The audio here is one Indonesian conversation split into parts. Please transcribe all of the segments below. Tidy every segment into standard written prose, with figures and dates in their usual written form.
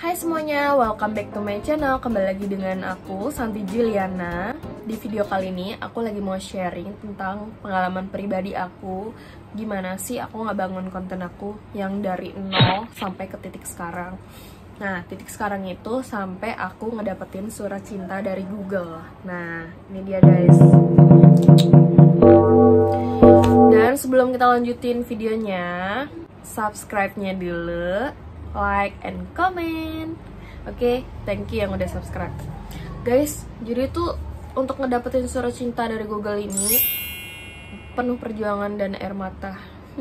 Hai semuanya, welcome back to my channel. Kembali lagi dengan aku, Santi Juliana. Di video kali ini, aku lagi mau sharing tentang pengalaman pribadi aku. Gimana sih aku ngebangun konten aku yang dari nol sampai ke titik sekarang. Nah, titik sekarang itu sampai aku ngedapetin surat cinta dari Google. Nah, ini dia guys. Dan sebelum kita lanjutin videonya, subscribe-nya dulu, like and comment. Oke, thank you yang udah subscribe. Guys, jadi tuh untuk ngedapetin surat cinta dari Google ini penuh perjuangan dan air mata.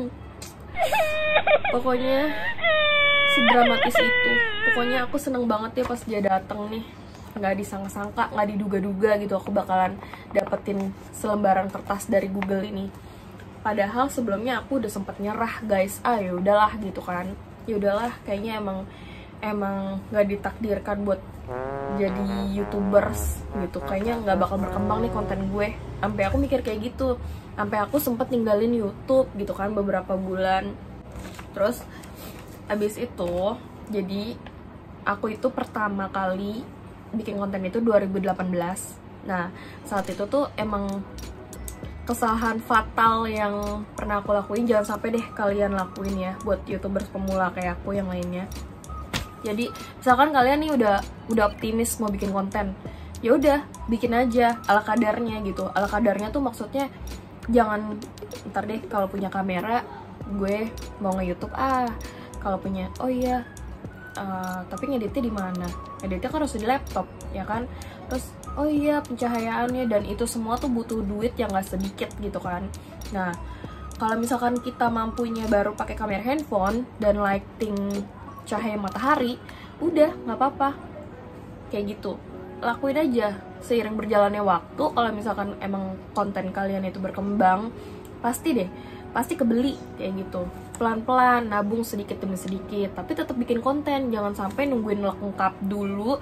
Pokoknya sedramatis itu. Pokoknya aku seneng banget ya pas dia dateng nih. Nggak disangka-sangka, nggak diduga-duga gitu aku bakalan dapetin selembaran kertas dari Google ini. Padahal sebelumnya aku udah sempet nyerah guys. Ya udahlah gitu kan. Ya udahlah, kayaknya emang nggak ditakdirkan buat jadi YouTubers gitu. Kayaknya nggak bakal berkembang nih konten gue. Sampai aku mikir kayak gitu. Sampai aku sempet ninggalin YouTube gitu kan beberapa bulan. Terus abis itu, jadi aku itu pertama kali bikin konten itu 2018. Nah, saat itu tuh emang kesalahan fatal yang pernah aku lakuin, jangan sampai deh kalian lakuin ya buat YouTubers pemula kayak aku yang lainnya. Jadi misalkan kalian nih udah optimis mau bikin konten, ya udah bikin aja ala kadarnya gitu. Ala kadarnya tuh maksudnya jangan ntar deh kalau punya kamera gue mau nge-YouTube kalau punya tapi ngeditnya di mana? Ngeditnya kan harus di laptop ya kan. Terus pencahayaannya dan itu semua tuh butuh duit yang gak sedikit gitu kan. Nah, kalau misalkan kita mampunya baru pakai kamera handphone dan lighting cahaya matahari, udah nggak apa-apa kayak gitu, lakuin aja. Seiring berjalannya waktu, kalau misalkan emang konten kalian itu berkembang, pasti kebeli kayak gitu. Pelan-pelan nabung sedikit demi sedikit, tapi tetap bikin konten. Jangan sampai nungguin lengkap dulu,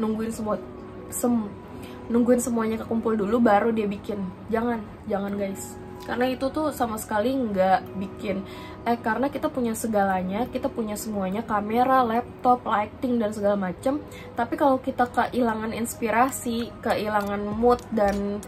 nungguin semuanya kekumpul dulu baru dia bikin. Jangan guys, karena itu tuh sama sekali nggak bikin. Karena kita punya segalanya, kita punya semuanya, kamera, laptop, lighting dan segala macem. Tapi kalau kita kehilangan inspirasi, kehilangan mood dan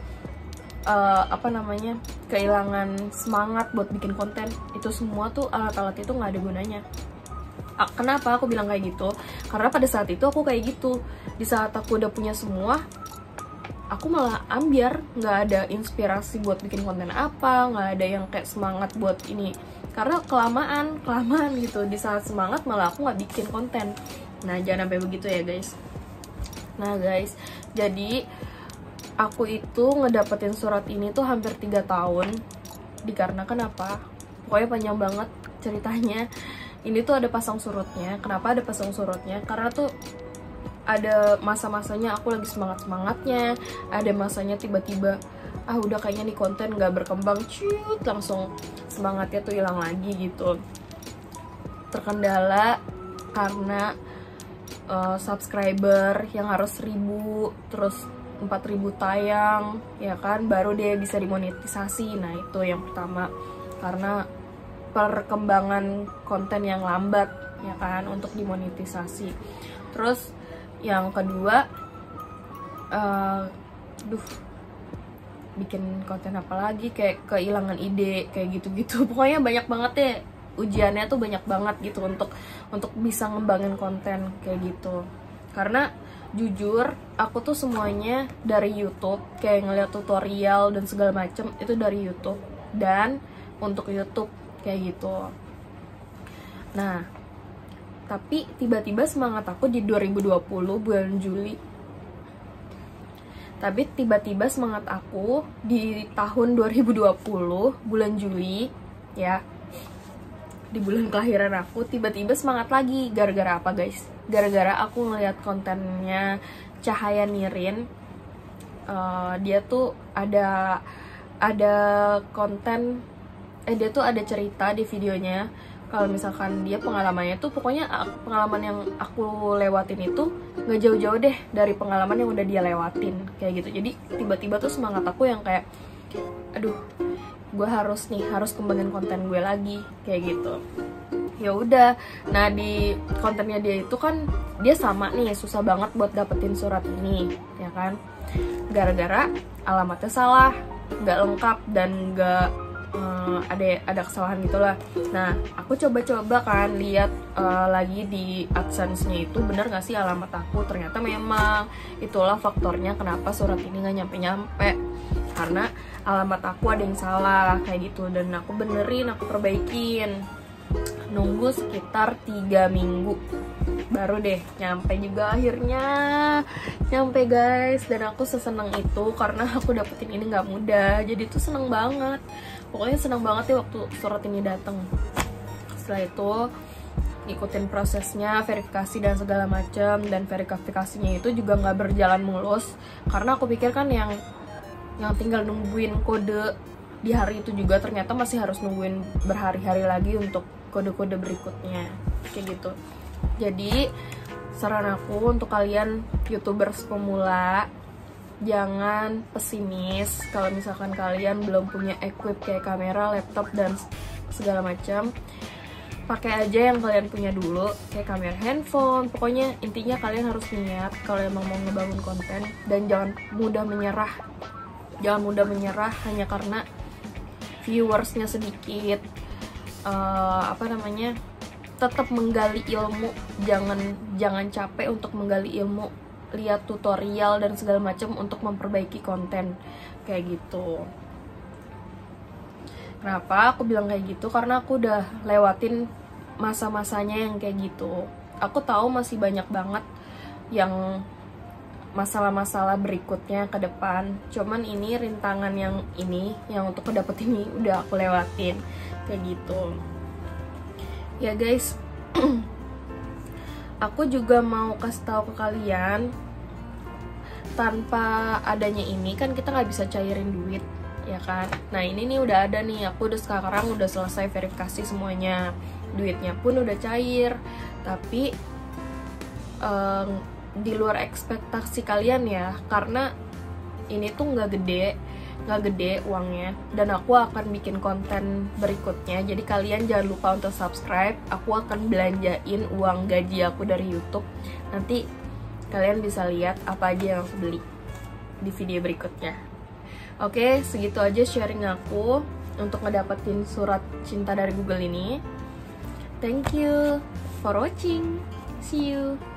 kehilangan semangat buat bikin konten, itu semua tuh alat-alat itu nggak ada gunanya. Kenapa aku bilang kayak gitu? Karena pada saat itu aku kayak gitu. Di saat aku udah punya semua, aku malah ambiar, nggak ada inspirasi buat bikin konten apa, nggak ada yang kayak semangat buat ini. Karena kelamaan gitu. Di saat semangat malah aku nggak bikin konten. Nah, jangan sampai begitu ya guys. Nah guys, jadi aku itu ngedapetin surat ini tuh hampir 3 tahun. Dikarenakan apa? Pokoknya panjang banget ceritanya. Ini tuh ada pasang surutnya. Kenapa ada pasang surutnya? Karena tuh ada masa-masanya aku lagi semangat-semangatnya, ada masanya tiba-tiba udah kayaknya nih konten gak berkembang, langsung semangatnya tuh hilang lagi gitu. Terkendala karena subscriber yang harus 1000, terus 4000 tayang ya kan, baru dia bisa dimonetisasi. Nah itu yang pertama, karena perkembangan konten yang lambat ya kan untuk dimonetisasi. Terus yang kedua, bikin konten apa lagi, kayak kehilangan ide kayak gitu-gitu. Pokoknya banyak banget ya, ujiannya tuh banyak banget gitu untuk bisa ngembangin konten kayak gitu. Karena jujur aku tuh semuanya dari YouTube, kayak ngeliat tutorial dan segala macem itu dari YouTube dan untuk YouTube kayak gitu. Nah, tapi tiba-tiba semangat aku di 2020 bulan Juli. Tapi tiba-tiba semangat aku di tahun 2020 bulan Juli ya, di bulan kelahiran aku, tiba-tiba semangat lagi. Gara-gara apa guys? Gara-gara aku ngeliat kontennya Cahaya Nirin. Dia tuh ada konten, dia tuh ada cerita di videonya kalau misalkan dia pengalamannya tuh, pokoknya pengalaman yang aku lewatin itu nggak jauh-jauh deh dari pengalaman yang udah dia lewatin kayak gitu. Jadi tiba-tiba tuh semangat aku yang kayak, gue harus kembangin konten gue lagi kayak gitu. ya udah. Nah di kontennya dia itu kan dia sama nih, susah banget buat dapetin surat ini ya kan, gara-gara alamatnya salah, nggak lengkap dan nggak ada kesalahan gitulah. Nah aku coba-coba kan lihat lagi di AdSense-nya itu bener nggak sih alamat aku. Ternyata memang itulah faktornya kenapa surat ini nggak nyampe-nyampe, karena alamat aku ada yang salah kayak gitu. Dan aku benerin, aku perbaikin, nunggu sekitar 3 minggu baru deh nyampe juga, akhirnya nyampe guys. Dan aku seseneng itu karena aku dapetin ini nggak mudah, jadi tuh seneng banget. Pokoknya seneng banget ya waktu surat ini datang. Setelah itu ngikutin prosesnya, verifikasi dan segala macam. Dan verifikasinya itu juga nggak berjalan mulus, karena aku pikir kan yang tinggal nungguin kode di hari itu juga, ternyata masih harus nungguin berhari-hari lagi untuk kode-kode berikutnya kayak gitu. Jadi saran aku untuk kalian YouTubers pemula, jangan pesimis kalau misalkan kalian belum punya equip kayak kamera, laptop dan segala macam. Pakai aja yang kalian punya dulu, kayak kamera handphone. Pokoknya intinya kalian harus niat kalau emang mau ngebangun konten, dan jangan mudah menyerah. Jangan mudah menyerah hanya karena viewersnya sedikit. Tetap menggali ilmu, jangan capek untuk menggali ilmu, lihat tutorial dan segala macam untuk memperbaiki konten kayak gitu. Kenapa aku bilang kayak gitu? Karena aku udah lewatin masa-masanya yang kayak gitu. Aku tahu masih banyak banget yang masalah-masalah berikutnya ke depan. Cuman ini rintangan yang untuk dapet ini udah aku lewatin kayak gitu. Ya guys, aku juga mau kasih tahu ke kalian, tanpa adanya ini kan kita nggak bisa cairin duit, ya kan? Nah ini nih udah ada nih, aku sekarang udah selesai verifikasi semuanya, duitnya pun udah cair. Tapi di luar ekspektasi kalian ya, karena ini tuh nggak gede uangnya, dan aku akan bikin konten berikutnya. Jadi kalian jangan lupa untuk subscribe. Aku akan belanjain uang gaji aku dari YouTube. Nanti kalian bisa lihat apa aja yang aku beli di video berikutnya. Oke, segitu aja sharing aku untuk ngedapetin surat cinta dari Google ini. Thank you for watching. See you.